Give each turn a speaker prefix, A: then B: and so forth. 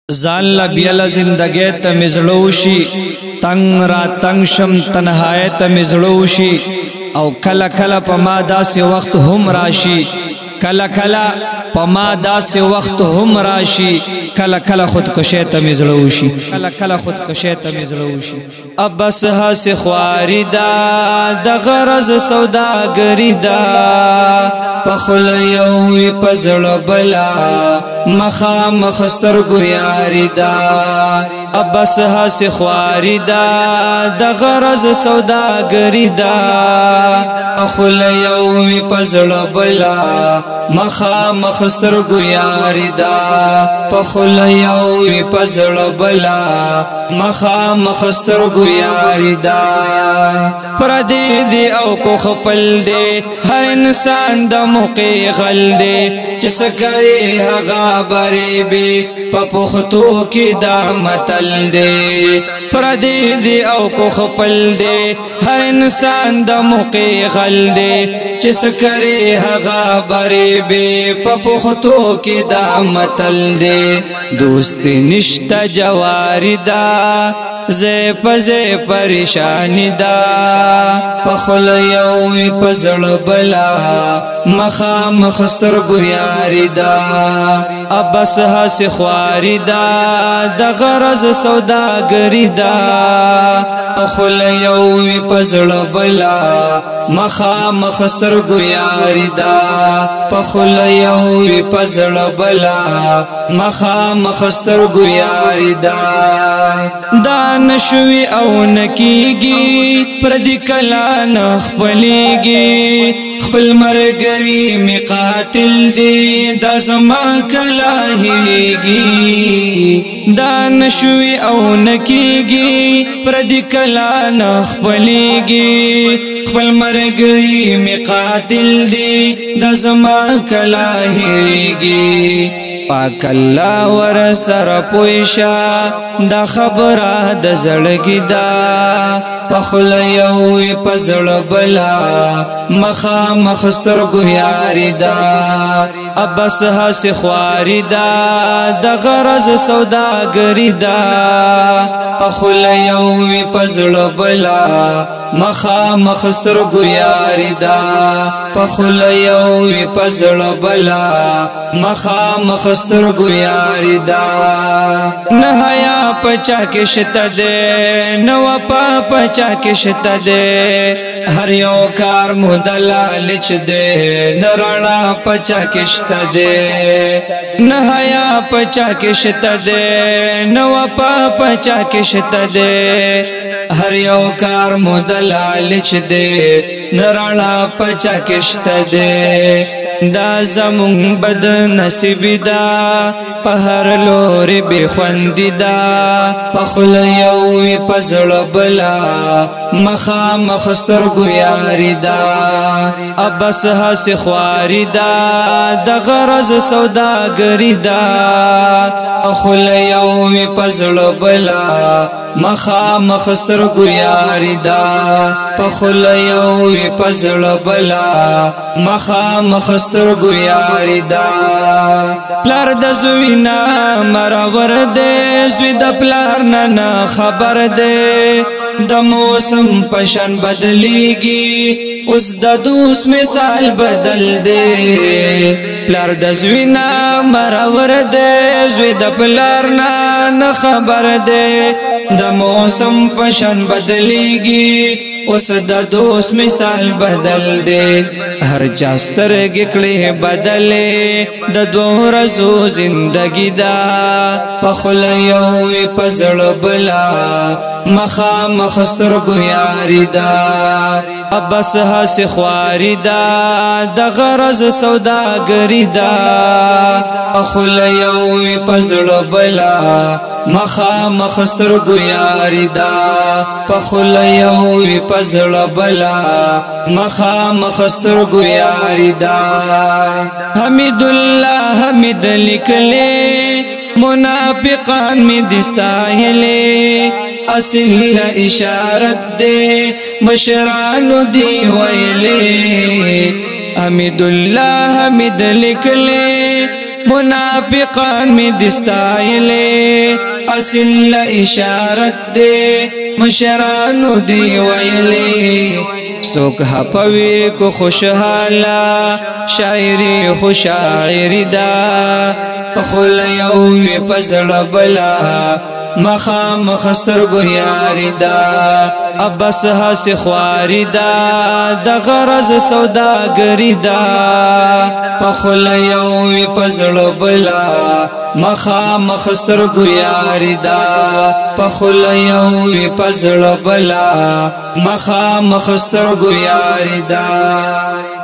A: زان لبیل زندگی تا مزلوشی تنگ را تنگ شم تنہائی تا مزلوشی او کلا کلا پا ما داس وقت هم راشی کلا کلا پا ما داس وقت هم راشی کلا کلا خودکشی تا مزلوشی کلا کلا خودکشی تا مزلوشی اب بس حس خواری دا دا غرض سوداگری دا پخل یوی پزل بلا مخا مخستر گویاری دا اب بس حس خواری دا دا غرض سوداگری دا پخل یوی پزل بلا مخا مخستر گویاری دا پخل یوی پزل بلا مخا مخستر گویاری دا پردی دی او کو خپل دی هر انسان دا موقع غل دی چس کئی هغا بری بی پپختو کی دا متل دی پردی دی او کو خپل دی هر انسان دا موقع غل دی چس کئی هغا بری بی پپختو کی دا متل دی دوستی نشتا جواری دا زی پزی پریشانی دا پخل یوی پزل بلا مخا مخستر گویاری دا اب بس حس خواری دا دا غرض سوداگری دا پخل یوی پزل بلا مخا مخستر گویاری دا پخل یوی پزل بلا مخا مخستر گویاری دا دا نشوی او نکیگی پردی کلا نخپلیگی خپل مرگری می قاتل دی دا زما کلاهیگی دا نشوی او نکیگی پردی کلا نخپلیگی خپل مرگری می قاتل دی دا زما کلاهیگی پاک اللہ ور سر پویشا دا خبره د زړګي دا پخل یوی پزړ بلا مخا مخستر گویاری دا اب بس حس خواری دا دا غرض سوداگری دا پخل یوی پزړ بلا مخا مخستر گویاری دا پخل یوی پزړ بلا مخا مخستر گویاری دا نهایا پچا کشت دے نو پا پچا کشت دے ہر یو کار مدلالچ دے نرانا پچا کشت دے نہایا پچا کشت دے نو پا پچا کشت دے ہر یو کار مدلالچ دے نرانا پچا کشت دے دا زمون بد نصیب دا پہر لوری بی خوندی دا پخل یوی پزل بلا مخا مخستر گویاری دا اب بس حس خواری دا دا غرض سوداگری دا پخل یوی پزل بلا مخا مخستر گویاری دا پخل یوی پزل بلا مخا مخستر گویاری دا پلار د زوینا مرور دے زوی د پلار ننا خبر دے د موسم پشن بدلیگی اس د دوست مثال بدل دے پلار د زوینا مرور دے زوی د پلار ننا خبر دے د موسم پشن بدلیگی اس د دوست مثال بدل دے ہر چاستر گکڑے بدلے د دو رزو زندگی دا پخل یوی پزڑ بلا مخا مخستر گویاری دا اب بس حس خواری دا دا غرض سوداگری دا پخل یوی پزڑ بلا مخا مخستر گویاری دا پخل یوی پزڑ بلا مخا مخستر گویاری دا حمید اللہ حمید لکلے منافقان میں دستائلے اصل اشارت دے مشران دی ویلے حمید اللہ حمید لکلے منافقان میں دستائلے اصل اشارت دے مشرانو دی ویلی سوک حپوی کو خوشحالا شاعری خوشاعری دا پخول یوی پزڑ بلا مخام خستر گویاری دا ابس حس خواری دا دا غرز سوداگری دا پخول یوی پزڑ بلا مخام خستر گویاری دا پخول یوی پزڑ بلا مخام خستر گویاری دا